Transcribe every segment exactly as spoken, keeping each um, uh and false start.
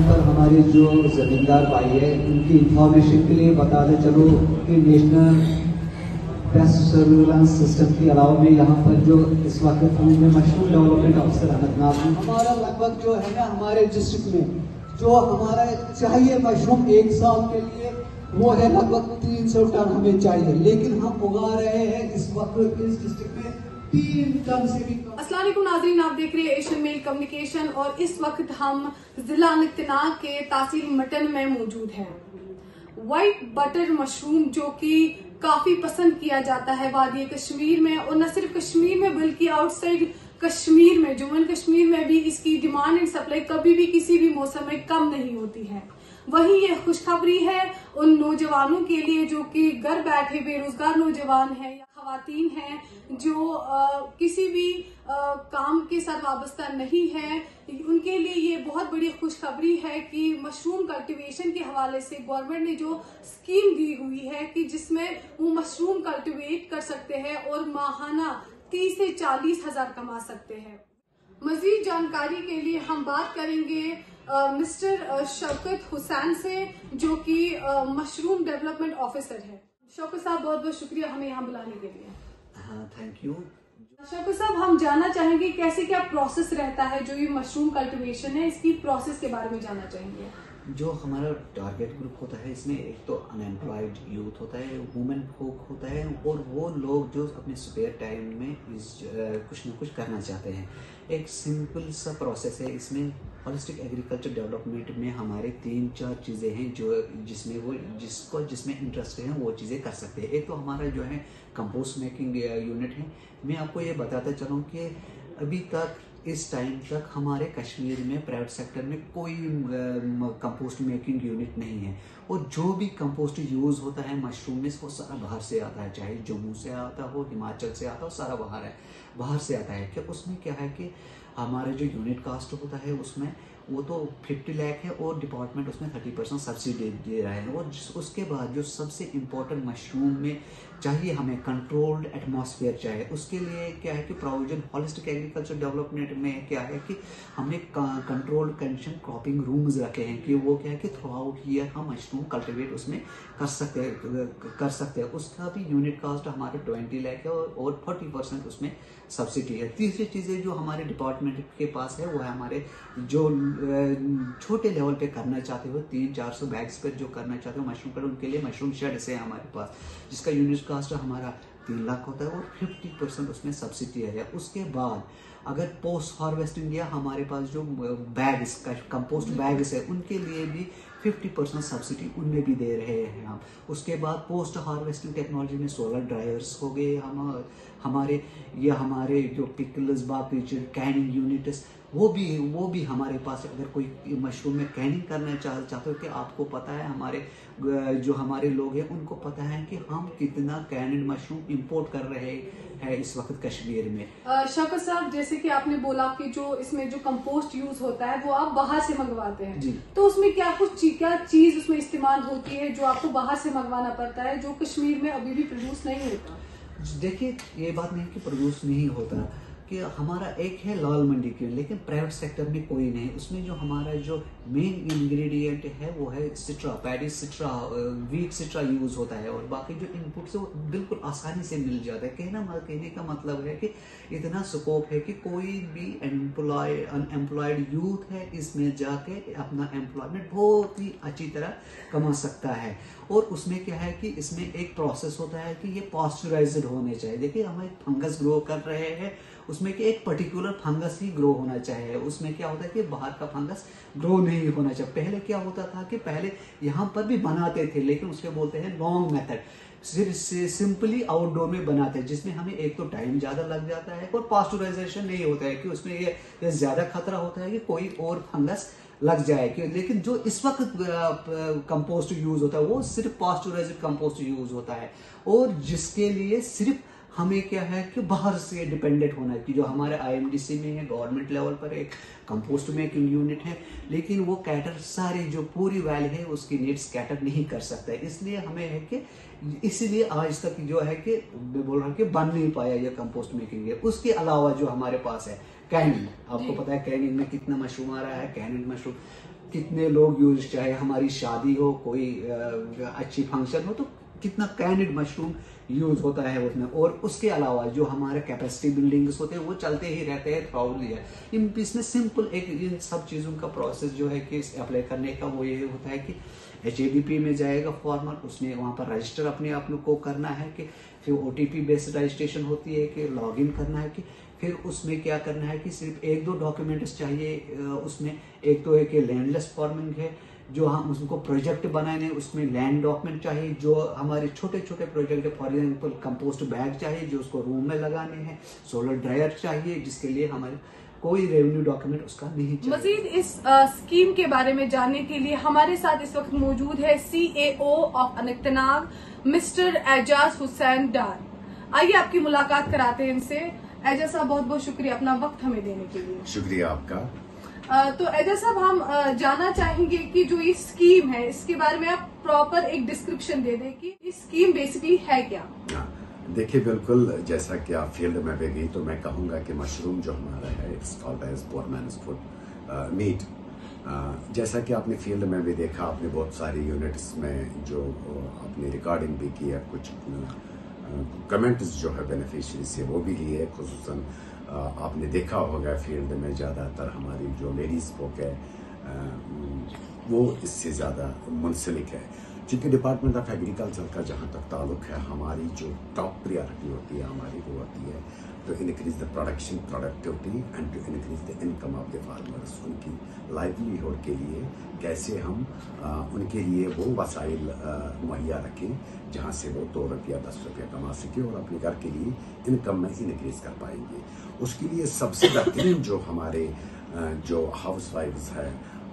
पर हमारे जो जमींदार भाई है उनकी इंफॉर्मेशन के लिए बता दें चलो कि नेशनल पेस्ट सर्विलांस सिस्टम के अलावा में यहाँ पर जो इस वक्त में मशरूम डेवलपमेंट ऑफिसर अनंतनाग हमारा लगभग जो है ना हमारे डिस्ट्रिक्ट में जो हमारा चाहिए मशरूम एक साल के लिए वो है लगभग तीन सौ टन हमें चाहिए, लेकिन हम उगा रहे हैं इस वक्त इस डिस्ट्रिक्ट में तीन टन से भी कम। अस्सलाम वालेकुम नाज़रीन, आप देख रहे हैं एशियन मेल कम्युनिकेशन और इस वक्त हम जिला अनंतनाग के तहसील मटन में मौजूद हैं। व्हाइट बटर मशरूम जो कि काफी पसंद किया जाता है वादी कश्मीर में, और न सिर्फ कश्मीर में बल्कि आउटसाइड कश्मीर में, जम्मू एंड कश्मीर में भी इसकी डिमांड एंड सप्लाई कभी भी किसी भी मौसम में कम नहीं होती है। वहीं ये खुशखबरी है उन नौजवानों के लिए जो कि घर बैठे बेरोजगार नौजवान हैं या खवातीन हैं जो आ, किसी भी आ, काम के साथ वाबस्ता नहीं है, उनके लिए ये बहुत बड़ी खुशखबरी है कि मशरूम कल्टीवेशन के हवाले से गवर्नमेंट ने जो स्कीम दी हुई है कि जिसमें वो मशरूम कल्टीवेट कर सकते हैं और माहाना तीस से चालीस हजार कमा सकते हैं। मजीद जानकारी के लिए हम बात करेंगे मिस्टर शौकत हुसैन से जो कि मशरूम डेवलपमेंट ऑफिसर है। शौकत साहब बहुत बहुत शुक्रिया हमें यहाँ बुलाने के लिए। हाँ, थैंक यू। शौकत साहब, हम जानना चाहेंगे कैसे क्या प्रोसेस रहता है जो ये मशरूम कल्टीवेशन है, इसकी प्रोसेस के बारे में जानना चाहेंगे। जो हमारा टारगेट ग्रुप होता है इसमें एक तो अनएम्प्लॉयड यूथ होता है, वुमेन folk होता है और वो लोग जो अपने स्पेयर टाइम में इस कुछ ना कुछ करना चाहते हैं। एक सिंपल सा प्रोसेस है। इसमें होलिस्टिक एग्रीकल्चर डेवलपमेंट में हमारे तीन चार चीज़ें हैं जो जिसमें वो जिसको जिसमें इंटरेस्ट है वो चीज़ें कर सकते हैं। एक तो हमारा जो है कंपोस्ट मेकिंग यूनिट है। मैं आपको ये बताता चलूँ कि अभी तक इस टाइम तक हमारे कश्मीर में प्राइवेट सेक्टर में कोई कंपोस्ट मेकिंग यूनिट नहीं है, और जो भी कंपोस्ट यूज़ होता है मशरूम में वो सारा बाहर से आता है, चाहे जम्मू से आता हो, हिमाचल से आता हो, सारा बाहर है बाहर से आता है। क्या उसमें क्या है कि हमारे जो यूनिट कास्ट होता है उसमें वो तो पचास लाख है और डिपार्टमेंट उसमें तीस परसेंट सब्सिडी दे रहा है। और उसके बाद जो सबसे इम्पोर्टेंट मशरूम में चाहिए हमें कंट्रोल्ड एटमॉस्फेयर चाहिए। उसके लिए क्या है कि प्रोविजन होलिस्टिक एग्रीकल्चर डेवलपमेंट में क्या है कि हमने कंट्रोल्ड कंडीशन क्रॉपिंग रूम्स रखे हैं कि वो क्या है कि थ्रू आउट ईयर हम मशरूम कल्टिवेट उसमें कर सकते कर सकते हैं। उसका भी यूनिट कास्ट हमारे ट्वेंटी लाख है और फोर्टी परसेंट उसमें सब्सिडी है। तीसरी चीज़ें जो हमारे डिपार्टमेंट के पास है वो है हमारे जो छोटे लेवल पे करना चाहते हो, तीन चार सौ बैग्स पर जो करना चाहते हो मशरूम पर, उनके लिए मशरूम शेड से है हमारे पास, जिसका यूनिट कास्ट हमारा तीन लाख होता है और फिफ्टी परसेंट उसमें सब्सिडी है। उसके बाद अगर पोस्ट हार्वेस्टिंग या हमारे पास जो बैग्स कंपोस्ट बैग्स है उनके लिए भी फिफ्टी परसेंट सब्सिडी उनमें भी दे रहे हैं हम। उसके बाद पोस्ट हार्वेस्टिंग टेक्नोलॉजी में सोलर ड्रायर्स हो गए हम हमारे या हमारे जो पिकल्स बाकी जो कैनिंग यूनिट्स वो भी वो भी हमारे पास। अगर कोई मशरूम में कैनिंग करना चाह चाहते हो कि आपको पता है हमारे जो हमारे लोग हैं उनको पता है कि हम कितना कैनिंग मशरूम इंपोर्ट कर रहे हैं इस वक्त कश्मीर में। शौकत साहब, जैसे कि आपने बोला कि जो इसमें जो कंपोस्ट यूज होता है वो आप बाहर से मंगवाते हैं जी, तो उसमें क्या कुछ क्या चीज उसमें इस्तेमाल होती है जो आपको बाहर से मंगवाना पड़ता है जो कश्मीर में अभी भी प्रोड्यूस नहीं होता? देखिए, ये बात नहीं कि प्रोड्यूस नहीं होता कि हमारा एक है लाल मंडी की, लेकिन प्राइवेट सेक्टर में कोई नहीं। उसमें जो हमारा जो मेन इंग्रेडिएंट है वो है straw, paddy straw, wheat straw use होता है, और बाकी जो इनपुट्स है वो बिल्कुल आसानी से मिल जाता है। कहना कहने का मतलब है कि इतना स्कोप है कि कोई भी एम्प्लॉय अनएम्प्लॉयड यूथ है इसमें जाके अपना एम्प्लॉयमेंट बहुत ही अच्छी तरह कमा सकता है। और उसमें क्या है कि इसमें एक प्रोसेस होता है कि ये पॉस्चराइज्ड होने चाहिए। देखिए, हम एक फंगस ग्रो कर रहे हैं उसमें कि एक पर्टिकुलर फंगस ही ग्रो होना चाहिए। उसमें क्या होता है कि बाहर का फंगस ग्रो नहीं होना चाहिए। पहले क्या होता था कि पहले यहाँ पर भी बनाते थे, लेकिन उसके बोलते हैं लॉन्ग मेथड, सिर्फ सिंपली आउटडोर में बनाते हैं, जिसमें हमें एक तो टाइम ज्यादा लग जाता है और पास्चराइजेशन नहीं होता है कि उसमें ये, ये ज्यादा खतरा होता है कि कोई और फंगस लग जाए कि। लेकिन जो इस वक्त कंपोस्ट यूज होता है वो सिर्फ पास्चराइज्ड कंपोस्ट यूज होता है, और जिसके लिए सिर्फ हमें क्या है कि बाहर से डिपेंडेंट होना है कि जो हमारे आईएमडीसी में है गवर्नमेंट लेवल पर एक कंपोस्ट मेकिंग यूनिट है, लेकिन वो कैटर सारी जो पूरी वैली है उसकी नीड्स कैटर नहीं कर सकता है। इसलिए हमें है कि इसीलिए आज तक जो है कि मैं बोल रहा हूँ कि बन नहीं पाया ये कंपोस्ट मेकिंग है। उसके अलावा जो हमारे पास है कैनिंग, आपको पता है कैनिंग में कितना मशरूम आ रहा है। कैनिंग मशरूम कितने लोग यूज, चाहे हमारी शादी हो, कोई अच्छी फंक्शन हो, तो कितना कैंडिड मशरूम यूज होता है उसमें। और उसके अलावा जो हमारे कैपेसिटी बिल्डिंग्स होते हैं वो चलते ही रहते हैं थ्रू ईयर। इन इसमें सिंपल एक इन सब चीज़ों का प्रोसेस जो है कि अप्लाई करने का वो ये होता है कि एच ए डी पी में जाएगा फॉर्मर, उसमें वहाँ पर रजिस्टर अपने आप को करना है कि फिर O T P based registration होती है कि लॉग इन करना है कि फिर उसमें क्या करना है कि सिर्फ एक दो डॉक्यूमेंट्स चाहिए उसमें। एक तो है कि लैंडलेस फार्मिंग है, जो हम उसको प्रोजेक्ट बनाने उसमें लैंड डॉक्यूमेंट चाहिए। जो हमारे छोटे छोटे प्रोजेक्ट है, फॉर एग्जाम्पल कंपोस्ट बैग चाहिए जो उसको रूम में लगाने हैं, सोलर ड्रायर चाहिए जिसके लिए हमारे कोई रेवेन्यू डॉक्यूमेंट उसका नहीं चाहिए। मजीद इस आ, स्कीम के बारे में जानने के लिए हमारे साथ इस वक्त मौजूद है C A O of Anantnag mister Ejaz Hussain Dar. आइए आपकी मुलाकात कराते हैं इनसे। एजाज साहब, बहुत बहुत शुक्रिया अपना वक्त हमें देने के लिए। शुक्रिया आपका। आ, तो एजाज साहब, हम आ, जानना चाहेंगे कि जो ये स्कीम है इसके बारे में आप प्रॉपर एक डिस्क्रिप्शन दे दें कि ये स्कीम बेसिकली है क्या। देखिए, बिल्कुल जैसा कि आप फील्ड में भी गई तो मैं कहूँगा कि मशरूम जो हमारा है it's called as poor man's food meat. जैसा कि आपने फील्ड में भी देखा, आपने बहुत सारी यूनिट्स में जो आपने रिकॉर्डिंग भी की है, कुछ कमेंट्स जो है बेनिफिशियरी से वो भी लिए। खुसूसन आपने देखा होगा फील्ड में ज़्यादातर हमारी जो लेडीज़ folk है वो इससे ज़्यादा मुंसलिक है। चूँकि डिपार्टमेंट ऑफ एग्रीकल्चर का जहाँ तक ताल्लुक है, हमारी जो टॉप प्रायोरिटी होती है हमारी वो होती है to increase the production productivity and to increase the income of the farmers। उनकी लाइवलीहुड के लिए कैसे हम आ, उनके लिए वो वसाइल मुहैया रखें जहाँ से वो दो रुपया दस रुपया कमा सके और अपने घर के लिए इनकम में इनक्रीज कर पाएंगे। उसके लिए सबसे बेहतरीन जो हमारे आ, जो हाउस वाइफ्स है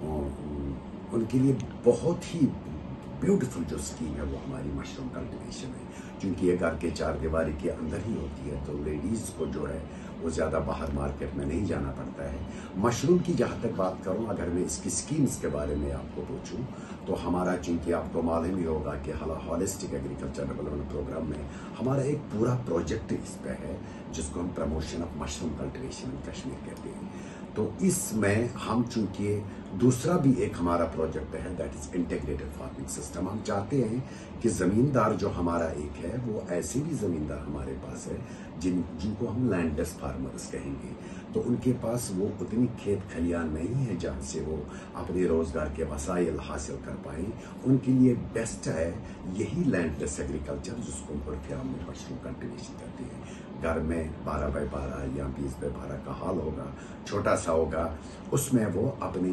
उनके लिए बहुत ही ब्यूटीफुल जो स्कीम है वो हमारी मशरूम कल्टीवेशन है। क्योंकि ये घर के चार दीवारी के अंदर ही होती है तो लेडीज़ को जो है वो ज़्यादा बाहर मार्केट में नहीं जाना पड़ता है। मशरूम की जहाँ तक बात करूँ, अगर मैं इसकी स्कीम्स के बारे में आपको पूछूं तो हमारा, चूँकि आपको मालूम ही होगा कि हॉलिस्टिक एग्रीकल्चर डेवलपमेंट प्रोग्राम में हमारा एक पूरा प्रोजेक्ट इस पे है जिसको हम promotion of mushroom cultivation in Kashmir कहते हैं। तो इसमें हम चूँकि दूसरा भी एक हमारा प्रोजेक्ट है that is integrated farming system. हम चाहते हैं कि ज़मींदार जो हमारा एक है वो ऐसे भी ज़मींदार हमारे पास है जिन जिनको हम लैंडलेस फार्मर्स कहेंगे। तो उनके पास वो उतनी खेत खलियान नहीं है जहाँ से वो अपने रोज़गार के वसाइल हासिल कर पाएँ। उनके लिए बेस्ट है यही लैंडलेस एग्रीकल्चर जिसको फिर हम मशरूम कल्टीवेशन करते हैं। घर में बारह बाई बारह या बीस बाई बारह का हाल होगा, छोटा सा होगा, उसमें वो अपनी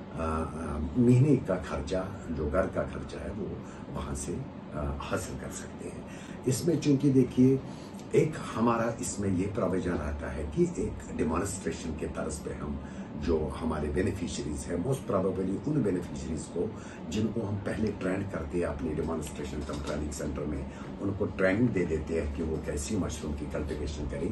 महीने का खर्चा जो घर का खर्चा है वो वहाँ से आ, हासिल कर सकते हैं। इसमें चूंकि देखिए एक हमारा इसमें ये प्रोविजन रहता है कि एक डेमोन्स्ट्रेशन के तर्ज पे हम जो हमारे बेनिफिशरीज हैं मोस्ट प्रोबेबली उन बेनिफिशरीज को जिनको हम पहले ट्रेन करते हैं अपनी डेमोन्स्ट्रेशन कम ट्रेनिंग सेंटर में, उनको ट्रेनिंग दे देते हैं कि वो कैसी मशरूम की कल्टीवेशन करें।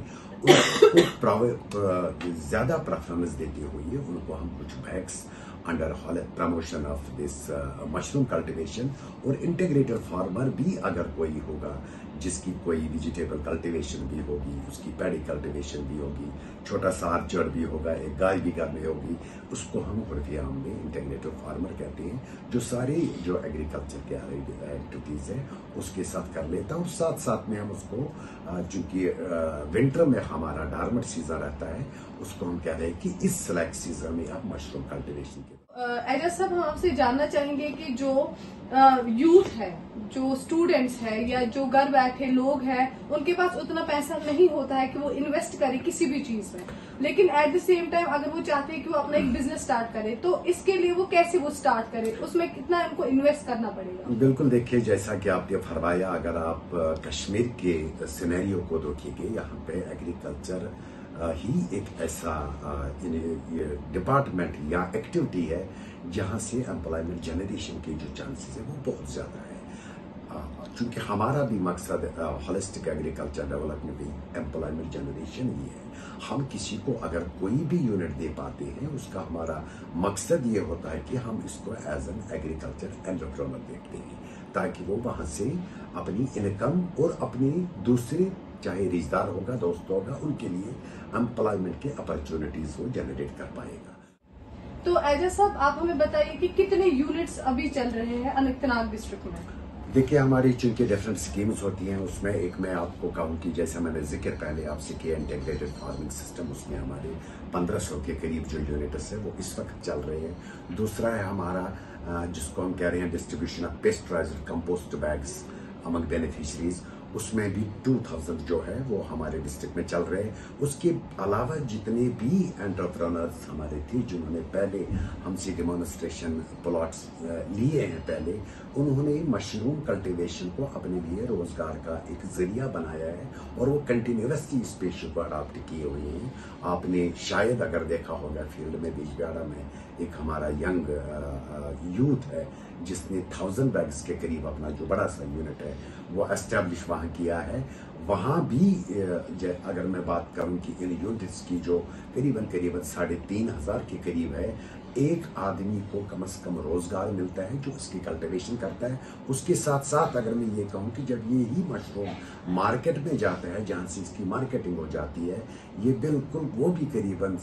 उनको ज़्यादा प्रेफरेंस देते हुए उनको हम कुछ bags under promotion of this mushroom cultivation और इंटीग्रेटेड फार्मर भी अगर कोई होगा जिसकी कोई वेजिटेबल कल्टीवेशन भी होगी, उसकी पैडी कल्टीवेशन भी होगी, छोटा सा आर्चर भी होगा, एक गाय भी घर में होगी, उसको हम उर्फियाम में इंटीग्रेटेड फार्मर कहते हैं, जो सारी जो एग्रीकल्चर के एक्टिविटीज़ है उसके साथ कर लेता है। और साथ साथ में हम उसको चूँकि विंटर में हमारा डार्मेंट सीजन रहता है उसको हम कह रहे हैं कि इस सिलेक्ट सीजन में आप मशरूम कल्टीवेशन के। एजाज साहब, हम आपसे जानना चाहेंगे कि जो यूथ है, जो स्टूडेंट्स है या जो घर बैठे लोग हैं, उनके पास उतना पैसा नहीं होता है कि वो इन्वेस्ट करे किसी भी चीज में, लेकिन एट द सेम टाइम अगर वो चाहते हैं कि वो अपना एक बिजनेस स्टार्ट करे तो इसके लिए वो कैसे वो स्टार्ट करे, उसमें कितना उनको इन्वेस्ट करना पड़ेगा? बिल्कुल, देखिए जैसा कि आपने फरमाया, अगर आप कश्मीर के सिनेरियो को देखिएगा, यहाँ पे एग्रीकल्चर ही एक ऐसा डिपार्टमेंट या एक्टिविटी है जहाँ से एम्प्लॉयमेंट जनरेशन के जो चांसेस है वो बहुत ज़्यादा है। चूँकि हमारा भी मकसद होलिस्टिक एग्रीकल्चर डेवलपमेंट भी एम्प्लॉयमेंट जनरेशन ही है। हम किसी को अगर कोई भी यूनिट दे पाते हैं उसका हमारा मकसद ये होता है कि हम इसको एज एन एग्रीकल्चर एंटरप्रेन्योर देखते हैं ताकि वो वहाँ से अपनी इनकम और अपनी दूसरे चाहे रिश्तेदार होगा, दोस्त होगा, उनके लिए एम्प्लॉयमेंट के अपॉर्चुनिटीज वो जनरेट कर पाएगा। तो एजाज साहब, आप हमें बताइए कि कितने यूनिट्स अभी चल रहे हैं अनंतनाग डिस्ट्रिक्ट में? देखिए, हमारी चूंकि डिफरेंट स्कीम्स होती हैं, उसमें एक मैं आपको कहूँ कि जैसे मैंने जिक्र पहले आपसे किया इंटीग्रेटेड फार्मिंग सिस्टम, उसमें हमारे पंद्रह सौ के करीब जो यूनिट्स है वो इस वक्त चल रहे हैं। दूसरा है हमारा जिसको हम कह रहे हैं distribution of pasteurized compost bags among beneficiaries, उसमें भी दो हज़ार जो है वो हमारे डिस्ट्रिक्ट में चल रहे हैं। उसके अलावा जितने भी एंटरप्रेन्योर्स हमारे थे जिन्होंने पहले हमसे डेमोन्स्ट्रेशन प्लॉट्स लिए हैं पहले, उन्होंने मशरूम कल्टीवेशन को अपने लिए रोजगार का एक जरिया बनाया है और वो कंटिन्यूसली इस पेशे को अडॉप्ट किए हुए हैं। आपने शायद अगर देखा होगा फील्ड में बिजबिहाड़ा में एक हमारा यंग यूथ है जिसने थाउजेंड बैग्स के करीब अपना जो बड़ा सा यूनिट है वो एस्टेब्लिश वहाँ किया है। वहाँ भी अगर मैं बात करूँ कि इन यूनिट्स की जो करीबन करीबन साढ़े तीन हजार के करीब है, एक आदमी को कम से कम रोजगार मिलता है जो उसकी कल्टीवेशन करता है। उसके साथ साथ अगर मैं ये कहूँ कि जब ये ही मशरूम मार्केट में जाता है जहाँ से इसकी मार्केटिंग हो जाती है, ये बिल्कुल वो भी करीबन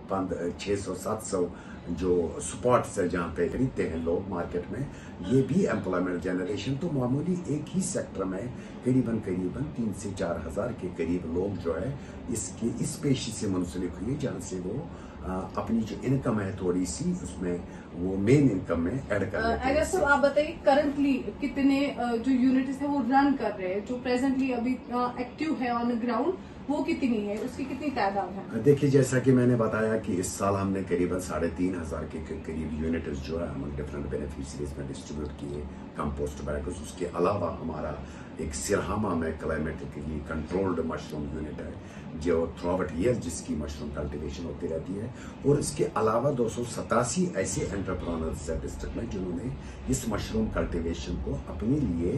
छः सौ सात सौ जो स्पॉट्स है जहाँ पे खरीदते हैं लोग मार्केट में, ये भी एम्प्लॉयमेंट जनरेशन। तो मामूली एक ही सेक्टर में करीबन करीबन तीन से चार हजार के करीब लोग जो है इसके इस पेशे से मुंसलिक हुए, जहाँ से वो आ, अपनी जो इनकम है थोड़ी सी उसमें वो मेन इनकम में ऐड कर लेते हैं। सर आप बताइए करंटली कितने जो यूनिट्स है वो रन कर रहे हैं, जो प्रेजेंटली अभी एक्टिव है ऑन ग्राउंड, वो कितनी है, उसकी कितनी तादाद है? देखिए, जैसा कि मैंने बताया कि इस साल हमने करीबन साढ़े तीन हजार के करीब यूनिट्स जो है हम डिफरेंट बेनिफिशरीज में डिस्ट्रीब्यूट किए कंपोस्ट बैग्स। उसके अलावा हमारा एक सिरहामा में क्लाइमेटिकली कंट्रोल्ड मशरूम यूनिट है जो थ्रू आउट ईयर जिसकी मशरूम कल्टीवेशन होती रहती है। और इसके अलावा दो सौ सतासी ऐसे एंटरप्रेन्योर्स है डिस्ट्रिक्ट में जिन्होंने इस मशरूम कल्टीवेशन को अपने लिए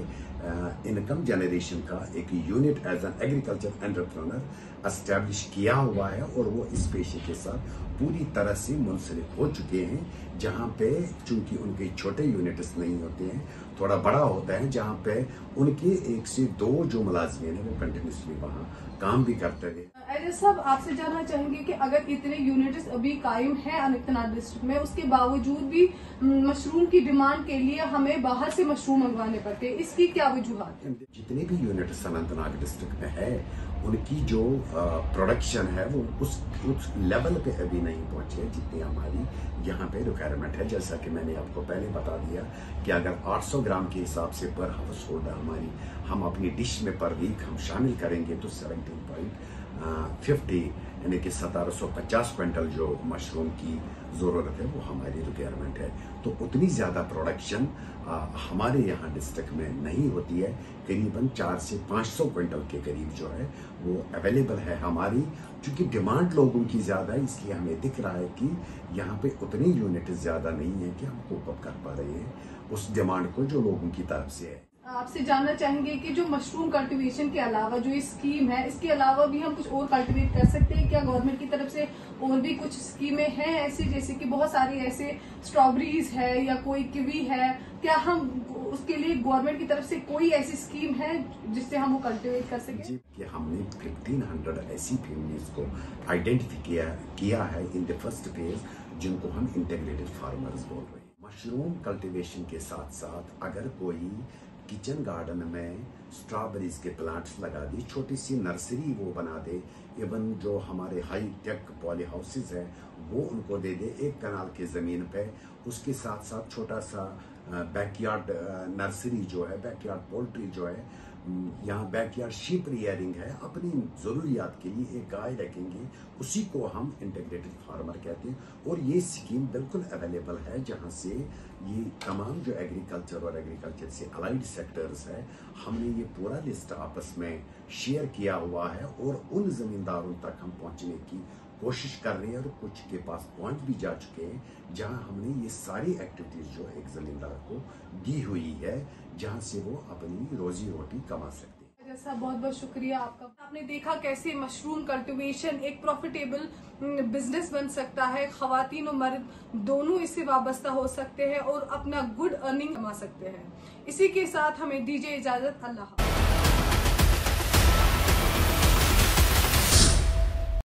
इनकम जनरेशन का एक unit as an agriculture entrepreneur establish किया हुआ है और वो इस पेशे के साथ पूरी तरह से मुंसलिक हो चुके हैं। जहाँ पे चूंकि उनके छोटे यूनिट्स नहीं होते हैं, थोड़ा बड़ा होता है, जहाँ पे उनके एक से दो जो मुलाजमीन है वो कंटिन्यूसली वहाँ काम भी करते हैं। एजाज साहब, आपसे जानना चाहेंगे कि अगर इतने यूनिट्स अभी कायम है अनंतनाग डिस्ट्रिक्ट में, उसके बावजूद भी मशरूम की डिमांड के लिए हमें बाहर से मशरूम मंगवाने पड़ते हैं, इसकी क्या वजूहत है? जितने भी यूनिट्स अनंतनाग डिस्ट्रिक्ट में है उनकी जो प्रोडक्शन है वो उस उस लेवल पे अभी नहीं पहुंची है जितनी हमारी यहाँ पे रिक्वायरमेंट है। जैसा कि मैंने आपको पहले बता दिया कि अगर आठ सौ ग्राम के हिसाब से पर हाउस होल्ड हमारी हम अपनी डिश में पर वीक हम शामिल करेंगे तो सेवनटीन पॉइंट फिफ्टी यानी कि सतारह सौ पचास क्विंटल जो मशरूम की ज़रूरत है वो हमारी रिक्वायरमेंट है। तो उतनी ज़्यादा प्रोडक्शन हमारे यहाँ डिस्ट्रिक्ट में नहीं होती है। करीबन चार से पाँच सौ क्विंटल के करीब जो है वो अवेलेबल है हमारी। क्योंकि डिमांड लोगों की ज़्यादा है इसलिए हमें दिख रहा है कि यहाँ पे उतनी यूनिट ज़्यादा नहीं है कि हम कोप अप कर पा रहे हैं उस डिमांड को जो लोगों की तरफ से है। आपसे जानना चाहेंगे कि जो मशरूम कल्टीवेशन के अलावा जो ये स्कीम है, इसके अलावा भी हम कुछ और कल्टीवेट कर सकते हैं क्या? गवर्नमेंट की तरफ से और भी कुछ स्कीमें हैं ऐसी, जैसे कि बहुत सारी ऐसे स्ट्रॉबेरीज है या कोई किवी है, क्या हम उसके लिए गवर्नमेंट की तरफ से कोई ऐसी स्कीम है जिससे हम वो कल्टीवेट कर सकें? जी, कि हमने पंद्रह सौ ऐसी फैमिलीज को आइडेंटिफाई किया किया है इन द फर्स्ट फेज जिनको हम इंटीग्रेटेड फार्मर्स बोल रहे हैं। मशरूम कल्टीवेशन के साथ साथ अगर कोई किचन गार्डन में स्ट्रॉबेरीज के प्लांट्स लगा दी, छोटी सी नर्सरी वो बना दे, इवन जो हमारे हाई टेक पॉली हाउसेज है वो उनको दे दे एक कनाल की ज़मीन पे, उसके साथ साथ छोटा सा बैकयार्ड नर्सरी जो है, बैकयार्ड पोल्ट्री जो है, यहाँ बैकयार्ड शीप रियरिंग है, अपनी ज़रूरियात के लिए एक गाय रखेंगे, उसी को हम इंटीग्रेटेड फार्मर कहते हैं। और ये स्कीम बिल्कुल अवेलेबल है जहाँ से ये तमाम जो एग्रीकल्चर और एग्रीकल्चर से अलाइड सेक्टर्स है, हमने ये पूरा लिस्ट आपस में शेयर किया हुआ है और उन ज़मींदारों तक हम पहुँचने की कोशिश कर रहे हैं और कुछ के पास पहुंच भी जा चुके हैं जहां हमने ये सारी एक्टिविटीज जो एक जमींदार को दी हुई है जहां से वो अपनी रोजी रोटी कमा सकते हैं। जैसा बहुत बहुत शुक्रिया आपका। आपने देखा कैसे मशरूम कल्टीवेशन एक प्रॉफिटेबल बिजनेस बन सकता है, खवातीन और मर्द दोनों इससे वाबस्ता हो सकते हैं और अपना गुड अर्निंग कमा सकते हैं। इसी के साथ हमें दीजिए इजाजत। अल्लाह।